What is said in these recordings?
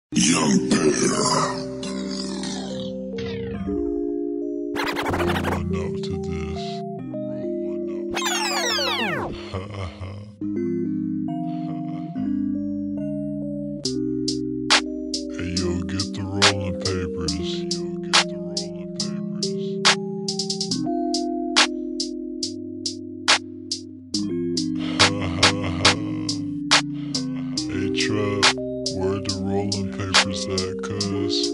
Young Bear. Rolling up to this. Hey yo, get the rolling papers. Hey Trap, where the rolling papers at, cuz?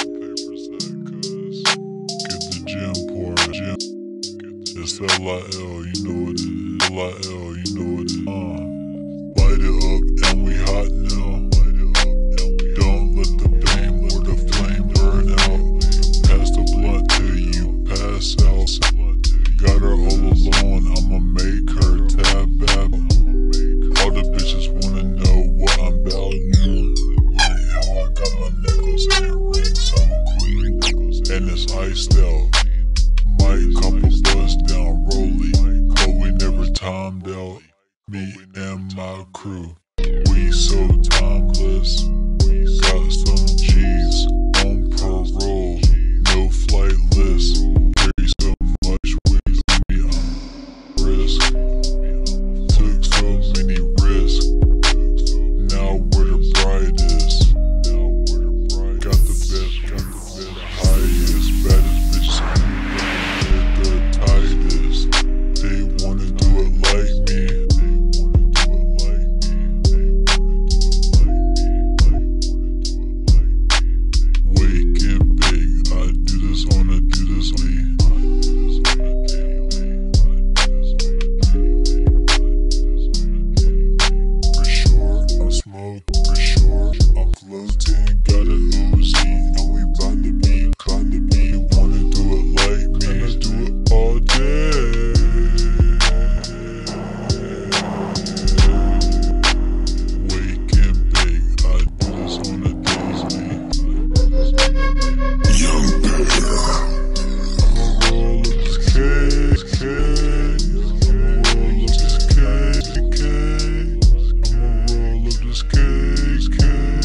Get the gym pouring. It's LIL, you know what it is. LIL, you know what it is. Light it up and we hot now. Don't let the beam or the flame burn out. Pass the blunt till you pass out. Got her all alone, I'ma make her tab out. All the bitches wanna know what I'm about. Like how I got my nickels and rings so clean. And it's iced out. Might couple buzz down rolly, but we never timed out. Me and my crew, we so timeless. Got some G's on parole, no flight list. Very so much weed on me, I'm risk. Took so many risks. Now we're the brightest. Got the best, highest, baddest bitches. They're the tightest. They wanna do it like me. Waking big, I do this on a daily. For sure, I'm smoke. For sure, I'm floating. Got a Uzi, and we bout to be. You wanna do it like me? And I do it all day. Waking big, I do this on a daily. Young Bear. I'ma roll up this cake. I'ma roll up this cake. I'ma roll up this cake.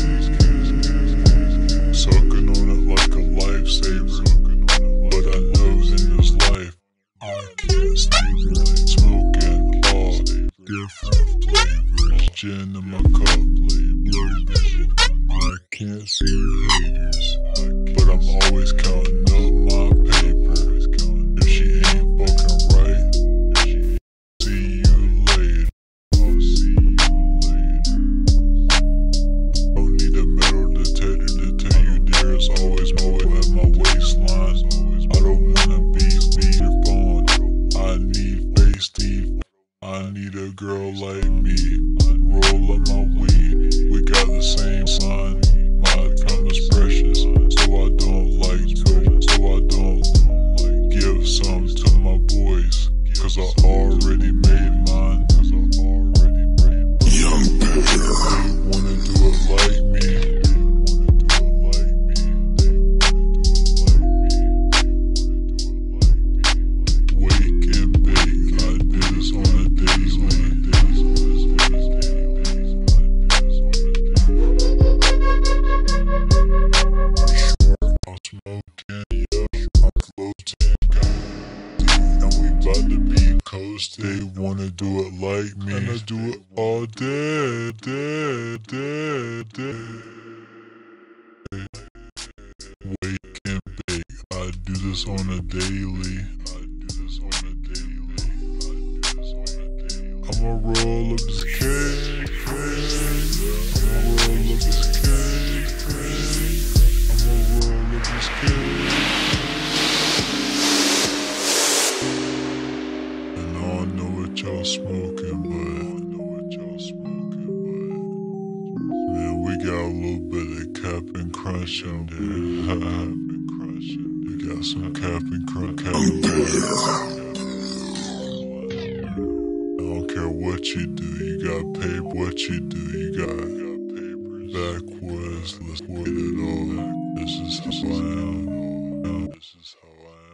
Sucking on it like a lifesaver. But I know in this life, I can't stay right. Smoking all different flavors. Gin in my cup, low vision. I can't see haters, but I'm always counting up my paper. If she ain't fucking right, see you later. I'll see you later. Don't need a metal detector to tell you there's always more at my waistline. I don't wanna be your phone. I need face deep. I need a girl like me. Roll up my weed. We got the same sign. My time is precious, so I don't give some to my boys, cause I already made mine. Young Bear. They wanna do it like me. Waking big, I do this on a daily. I'm smoking, yeah, I'm floating, and we bout to be coasting. They wanna do it like me, and I do it all day. Waking big, I do this on a daily. I'ma roll up this cake. I'ma roll up this cake. I'ma roll up this cake. And I don't know what y'all smoking, but man, we got a little bit of Cap'n Crunch in there. We got some Cap'n Crunch. I don't care what you do, you got paper. What you do, you got backwoods. Let's get it all. This is how I am.